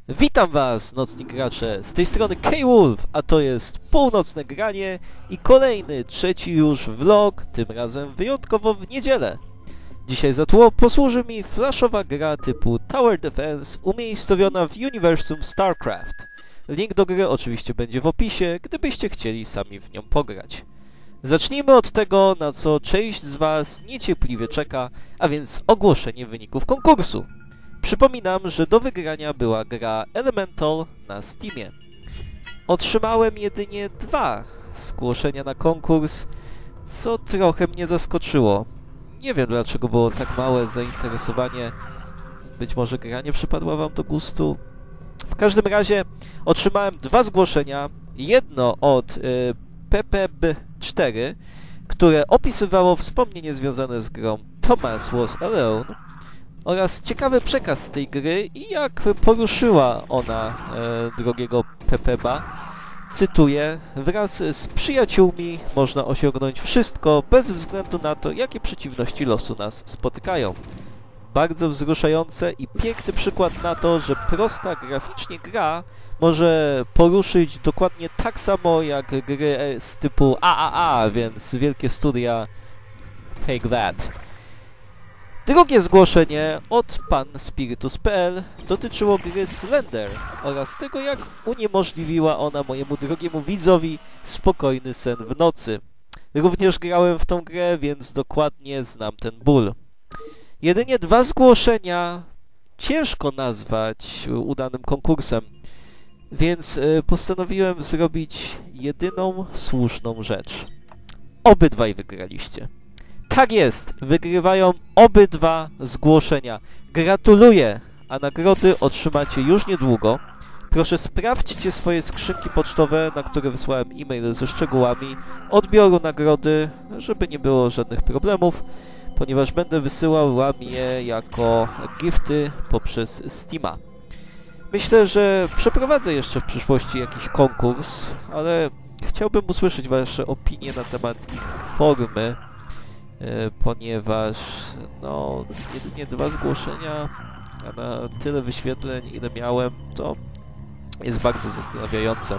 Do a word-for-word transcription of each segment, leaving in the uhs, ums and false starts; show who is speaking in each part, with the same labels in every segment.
Speaker 1: Witam was, nocni gracze, z tej strony K-Wolf, a to jest północne granie i kolejny, trzeci już vlog, tym razem wyjątkowo w niedzielę. Dzisiaj za tło posłuży mi flashowa gra typu Tower Defense umiejscowiona w uniwersum StarCraft. Link do gry oczywiście będzie w opisie, gdybyście chcieli sami w nią pograć. Zacznijmy od tego, na co część z was niecierpliwie czeka, a więc ogłoszenie wyników konkursu. Przypominam, że do wygrania była gra Elemental na Steamie. Otrzymałem jedynie dwa zgłoszenia na konkurs, co trochę mnie zaskoczyło. Nie wiem, dlaczego było tak małe zainteresowanie. Być może gra nie przypadła wam do gustu. W każdym razie otrzymałem dwa zgłoszenia. Jedno od y, P P B cztery, które opisywało wspomnienie związane z grą Thomas Was Alone, oraz ciekawy przekaz tej gry i jak poruszyła ona e, drogiego Pepeba. Cytuję: wraz z przyjaciółmi można osiągnąć wszystko bez względu na to, jakie przeciwności losu nas spotykają. Bardzo wzruszające i piękny przykład na to, że prosta graficznie gra może poruszyć dokładnie tak samo jak gry z typu A A A, więc wielkie studia take that. Drugie zgłoszenie od pan Spiritus kropka P L dotyczyło gry Slender oraz tego, jak uniemożliwiła ona mojemu drogiemu widzowi spokojny sen w nocy. Również grałem w tą grę, więc dokładnie znam ten ból. Jedynie dwa zgłoszenia ciężko nazwać udanym konkursem, więc y, postanowiłem zrobić jedyną słuszną rzecz. Obydwaj wygraliście. Tak jest, wygrywają obydwa zgłoszenia. Gratuluję, a nagrody otrzymacie już niedługo. Proszę sprawdźcie swoje skrzynki pocztowe, na które wysłałem e-mail ze szczegółami odbioru nagrody, żeby nie było żadnych problemów, ponieważ będę wysyłał wam je jako gifty poprzez Steama. Myślę, że przeprowadzę jeszcze w przyszłości jakiś konkurs, ale chciałbym usłyszeć wasze opinie na temat ich formy, ponieważ no jedynie dwa zgłoszenia, a na tyle wyświetleń, ile miałem, to jest bardzo zastanawiające.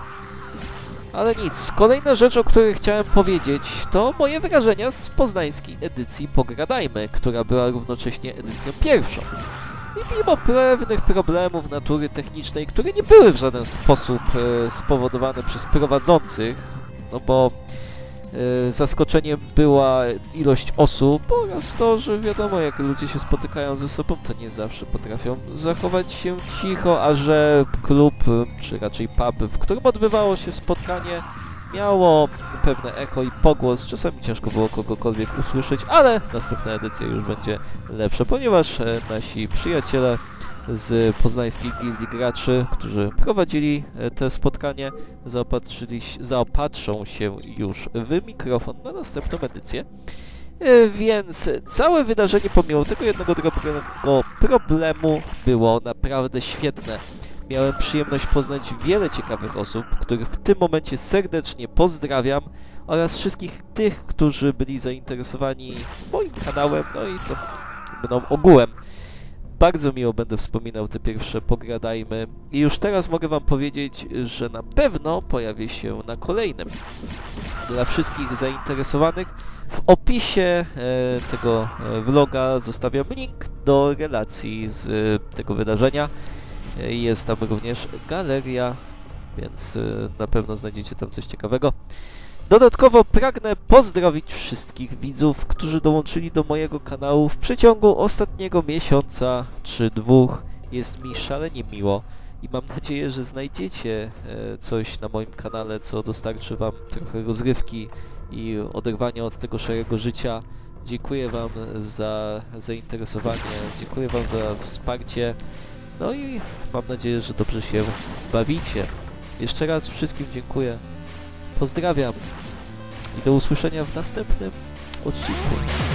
Speaker 1: Ale nic, kolejna rzecz, o której chciałem powiedzieć, to moje wrażenia z poznańskiej edycji Pogradajmy, która była równocześnie edycją pierwszą. I mimo pewnych problemów natury technicznej, które nie były w żaden sposób e, spowodowane przez prowadzących, no bo Yy, zaskoczeniem była ilość osób oraz to, że wiadomo, jak ludzie się spotykają ze sobą, to nie zawsze potrafią zachować się cicho, a że klub, czy raczej pub, w którym odbywało się spotkanie, miało pewne echo i pogłos, czasami ciężko było kogokolwiek usłyszeć, ale następna edycja już będzie lepsza, ponieważ e, nasi przyjaciele z poznańskiej gildii graczy, którzy prowadzili te spotkanie, zaopatrzyli, zaopatrzą się już w mikrofon na następną edycję. Więc całe wydarzenie, pomimo tego jednego drobnego problemu, było naprawdę świetne. Miałem przyjemność poznać wiele ciekawych osób, których w tym momencie serdecznie pozdrawiam, oraz wszystkich tych, którzy byli zainteresowani moim kanałem, no i to mną ogółem. Bardzo miło będę wspominał te pierwsze Pogradajmy i już teraz mogę wam powiedzieć, że na pewno pojawię się na kolejnym. Dla wszystkich zainteresowanych w opisie e, tego e, vloga zostawiam link do relacji z e, tego wydarzenia. E, jest tam również galeria, więc e, na pewno znajdziecie tam coś ciekawego. Dodatkowo pragnę pozdrowić wszystkich widzów, którzy dołączyli do mojego kanału w przeciągu ostatniego miesiąca czy dwóch. Jest mi szalenie miło i mam nadzieję, że znajdziecie e, coś na moim kanale, co dostarczy wam trochę rozrywki i oderwania od tego szarego życia. Dziękuję wam za zainteresowanie, dziękuję wam za wsparcie, no i mam nadzieję, że dobrze się bawicie. Jeszcze raz wszystkim dziękuję. Pozdrawiam i do usłyszenia w następnym odcinku.